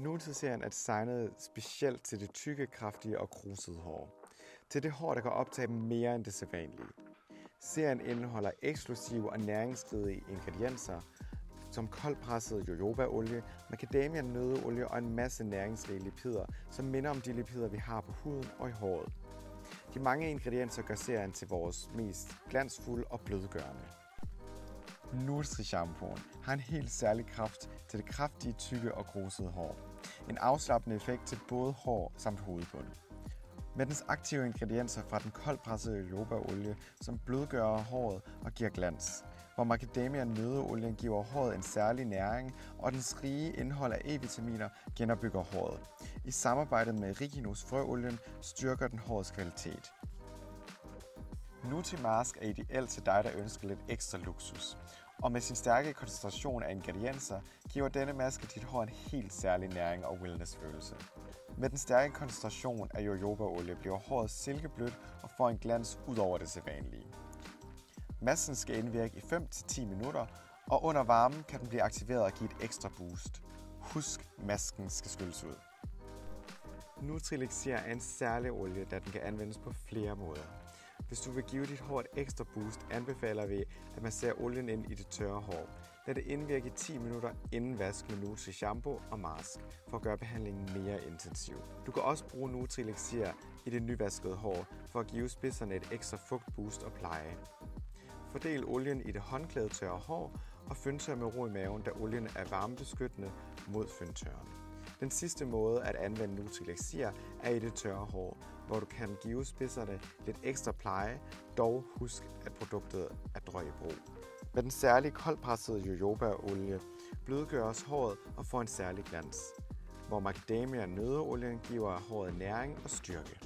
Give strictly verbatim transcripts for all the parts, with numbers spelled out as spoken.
Nutri-serien er designet specielt til det tykke, kraftige og krusede hår. Til det hår, der kan optage mere end det sædvanlige. Serien indeholder eksklusive og næringsrige ingredienser, som koldpresset jojobaolie, macadamia-nøddeolie og en masse næringsrige lipider, som minder om de lipider, vi har på huden og i håret. De mange ingredienser gør serien til vores mest glansfulde og blødgørende. Nutri-shampooen har en helt særlig kraft til det kraftige, tykke og grusede hår. En afslappende effekt til både hår samt hovedbund. Med dens aktive ingredienser fra den koldpressede jojobaolie, som blødgør håret og giver glans, hvor macadamia-nøddeolien giver håret en særlig næring, og dens rige indhold af E-vitaminer genopbygger håret. I samarbejde med Ricinus frøolien styrker den hårets kvalitet. Nutri-mask er ideelt til dig, der ønsker lidt ekstra luksus. Og med sin stærke koncentration af ingredienser, giver denne maske dit hår en helt særlig næring og wellnessfølelse. Med den stærke koncentration af jojobaolie bliver håret silkeblødt og får en glans ud over det sædvanlige. Masken skal indvirke i fem til ti minutter, og under varmen kan den blive aktiveret og give et ekstra boost. Husk, masken skal skylles ud. Nutrilexir er en særlig olie, da den kan anvendes på flere måder. Hvis du vil give dit hår et ekstra boost, anbefaler vi at massere olien ind i det tørre hår. Lad det indvirke i ti minutter inden vask med Nutri shampoo og mask, for at gøre behandlingen mere intensiv. Du kan også bruge Nutrilexir i det nyvaskede hår, for at give spidserne et ekstra fugtboost og pleje. Fordel olien i det håndklædetørre hår og fyndtør med ro i maven, da olien er varmebeskyttende mod fyndtøren. Den sidste måde at anvende Nutrilexir er i det tørre hår, hvor du kan give spidserne lidt ekstra pleje, dog husk, at produktet er drøg i brug. Med den særlige koldpressede jojobaolie blødgøres håret og får en særlig glans, hvor macadamia-nøddeolien giver håret næring og styrke.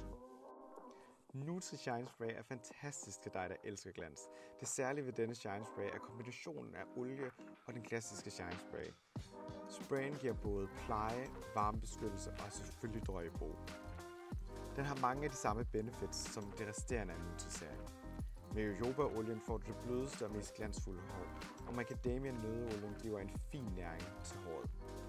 Nutri Shine Spray er fantastisk til dig, der elsker glans. Det særlige ved denne Shine Spray er kombinationen af olie og den klassiske Shine Spray. Sprayen giver både pleje, varmebeskyttelse og selvfølgelig drøg i brug. Den har mange af de samme benefits som det resterende af Nutri-serien. Med jojobaolien får du det blødeste og mest glansfulde hår, og macadamia-nøddeolien giver en fin næring til håret.